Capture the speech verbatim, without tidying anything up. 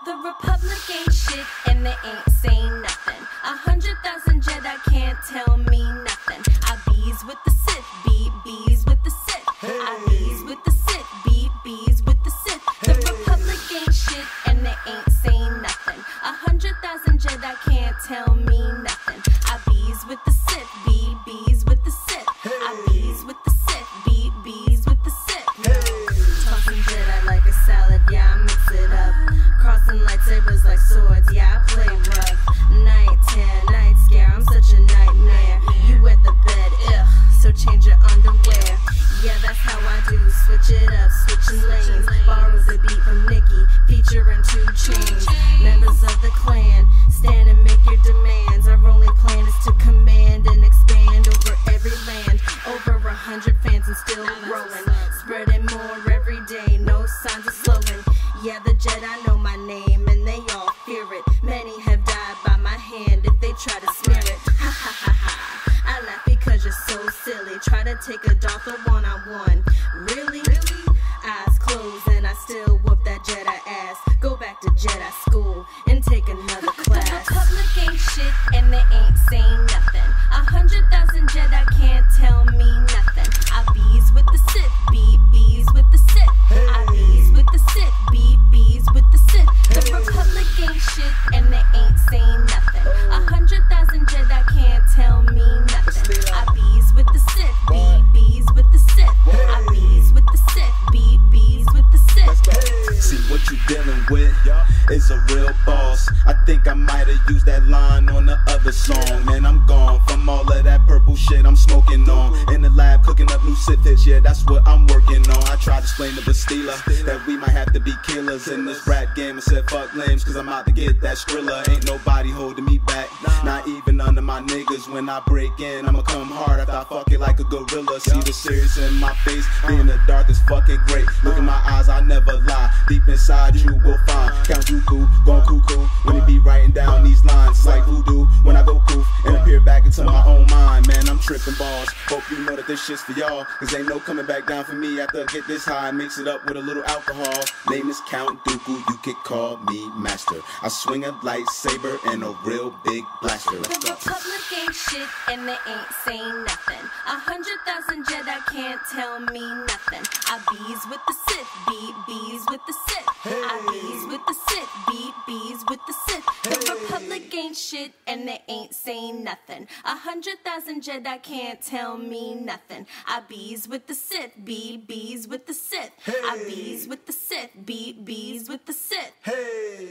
The Republic ain't shit and they ain't saying nothing. A hundred thousand Jedi can't tell me nothing. I bees with the Sith, be bees with the Sith. I bees with the Sith, be bees with the Sith. The Republic ain't shit and they ain't saying nothing. A hundred thousand Jedi can't tell me nothing. I bees with the Sith, be bees with the Sith. I bees with the Sith, be bees with the Sith. Tossing Jedi like a salad, yeah, I mix it up. Crossing lightsabers like swords, yeah, I play rough. Night terror, night scare, I'm such a nightmare. You at the bed, ugh, so change your underwear. Yeah, that's how I do, switch it up, switching lanes. Borrow the beat from Nicki, featuring two chains. Members of the clan, stand and make your demands. Our only plan is to command and expand over every land. Over a hundred fans and still growing. Spreading more every day, no signs of slowing. Yeah, the Jedi know my name and they all fear it. Many have died by my hand if they try to smear it. Ha ha ha ha. I laugh because you're so silly. Try to take a Darth one on one. Really? Eyes closed and I still whoop that Jedi ass. Go back to Jedi school and take another class. The Republic ain't shit and they ain't saying nothing. A hundred thousand Jedi can't tell me nothing. I bees with the Sith, be bees with the Sith. I bees with the Sith, be bees with the Sith. The Republic ain't shit and they ain't saying nothing. A hundred thousand Jedi can't tell me nothing. I bees with the Sith, be bees with the Sith. I bees with the Sith, be bees with the Sith. See what you dealing with is a real boss. I think I might have used that line on the other song. Man, I'm gone from all of that purple shit I'm smoking on. In the lab cooking up new Sith hits, yeah, that's what I'm working on. I tried to explain to Bastila that we might have to be killers in this rap game. I said fuck lames cause I'm out to get that Skrilla. Ain't nobody holding me back, not even none of my niggas. When I break in, I'ma come hard after I fuck it like a gorilla. See the serious in my face, being the Darth is fucking great. Look in my eyes, I never lie. Deep inside you will find Count Dooku, going cuckoo. When he be writing down these lines, it's like voodoo. When I go poof and appear back into my own mind, man, I'm tripping balls. Hope you know that this shit's for y'all, cause ain't no coming back down for me after I get this high. Mix it up with a little alcohol. Name is Count Dooku, you can call me master. I swing a lightsaber and a real big blaster. The Republic ain't shit and they ain't saying nothing. A hundred thousand Jedi can't tell me nothing. I bees with the Sith, be bees with the Sith. I bees with the Sith, be bees with the Sith. The Republic ain't shit and they ain't saying nothing. A hundred thousand Jedi can't tell me nothing. I bees with the Sith, be bees with the Sith. I bees with the Sith, be bees with the Sith. Hey.